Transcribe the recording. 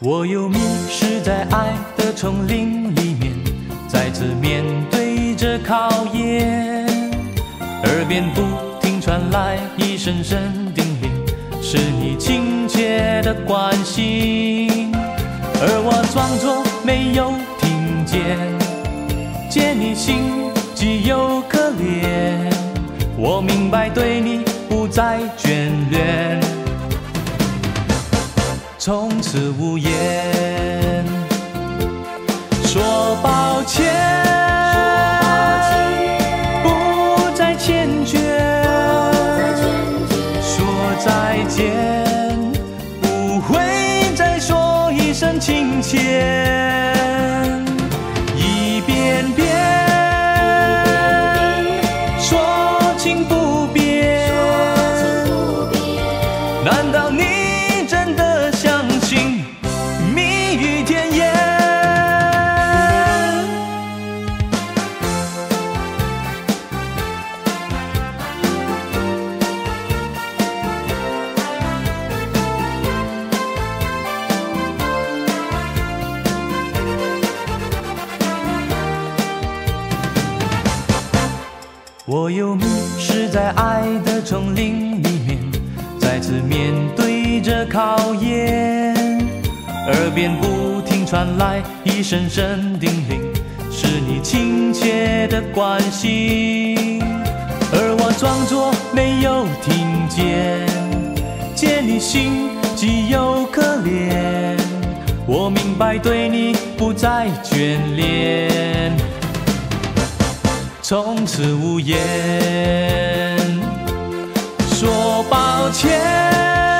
我又迷失在爱的丛林里面，再次面对着考验，耳边不停传来一声声叮咛，是你亲切的关心，而我装作没有听见，见你心极有可怜，我明白对你不再眷恋，从此无言，说抱歉，不再缱绻，说再见，不会再说一声亲切，一遍遍说情不变，难道你真的相信蜜语甜言？我又迷失在爱的丛林里面，再次面对着考验，耳边不停传来一声声叮咛，是你亲切的关心，而我装作没有听见，见你心极有可怜，我明白对你不再眷恋，从此无言，说抱歉，